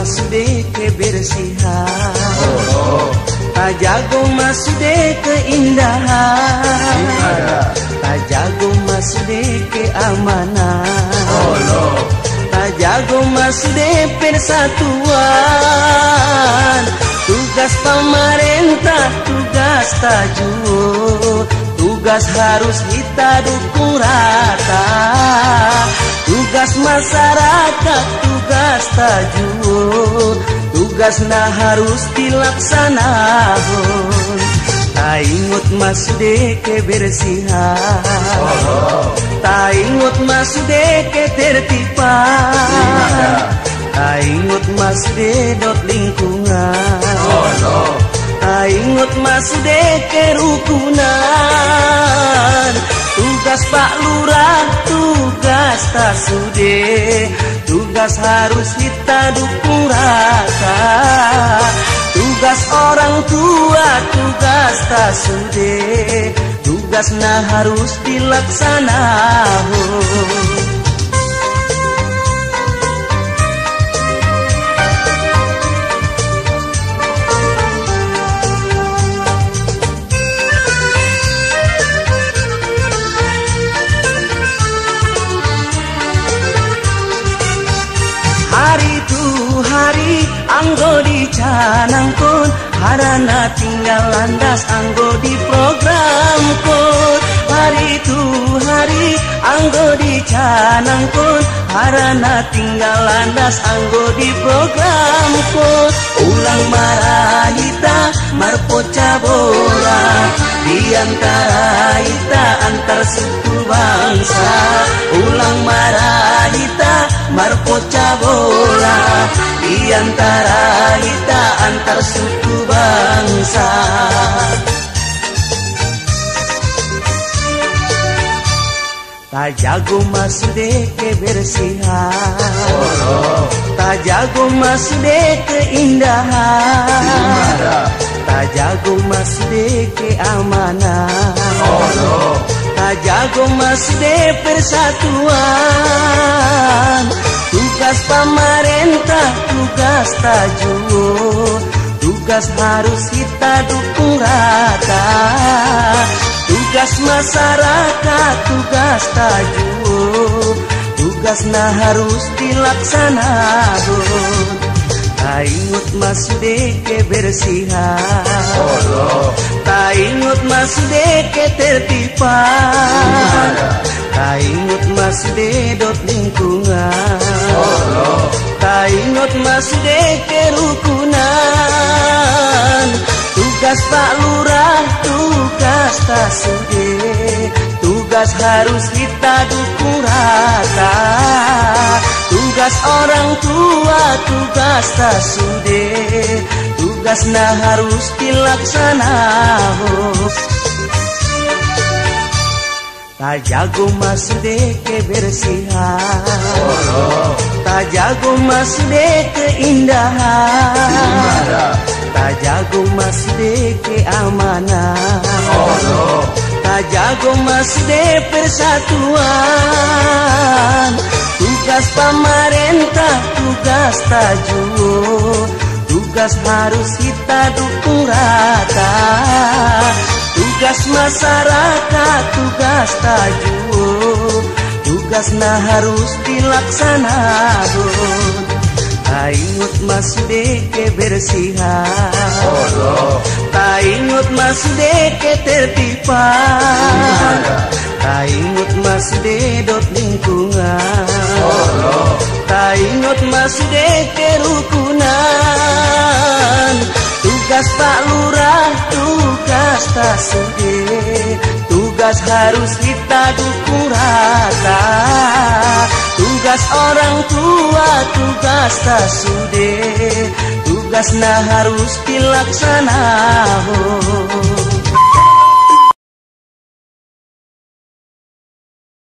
masude kebersihan, tak jago masude keindahan, tak jago masude keamanan, tak jago masude persatuan. Tugas pemerintah, tugas tajuh, tugas harus kita dukung rata. Tugas masyarakat, tugas tajuh, tugasna harus dilaksanakan. Tak ingut masude kebersihan, tak ingut masude ketertiban, tak ingut masude dot lingkungan, tak ingut masude kerukunan. Tugas Pak Lurah, tugas tasude, tugas harus kita dukung rata. Tugas orang tua, tugas tasude, tugasnya harus dilaksanakan. Hari anggo dicanangkun, harana tinggal landas anggo di programkun. Hari itu hari anggo dicanangkun, harana tinggal landas anggo di programkun. Ulang marahita marpoca bola, di antara ita antar suku bangsa. Ulang marahita marpoca bola, di antara kita antar suku bangsa. Tak jago masude kebersihan, tak jago masude keindahan, tak jago masude keamanan, tak jago masude persatuan. Tugas pemerintah, tugas tajuh, tugas harus kita dukung rata. Tugas masyarakat, tugas tajuh, tugasnya harus dilaksanakan. Tak ingut masude kebersihan, tak ingut masude ketertiban, tak ingut masude dot lingkungan, tak ingut masude kerukunan. Tugas Pak Lurah, tugas tasude, tugas harus kita dukung rata. Tugas orang tua, tugas tasude, tugasnya harus dilaksanakan. Tak jago masude kebersihan, tak jago masude keindahan, tak jago masude keamanan, tak jago masude persatuan. Tugas pemerintah, tugas tajuh, tugas harus kita dukung rata. Tugas masyarakat, tugas tajuh, tugasnya harus dilaksanakan. Tak ingut masude kebersihan, tak ingut masude ketertiban, tak ingut masude dot lingkungan, tak ingut masude kerukunan. Tugas Pak Lurah, tugas tasude, tugas harus kita dukung rata. Tugas orang tua, tugas tasude, tugasnya harus dilaksanakan.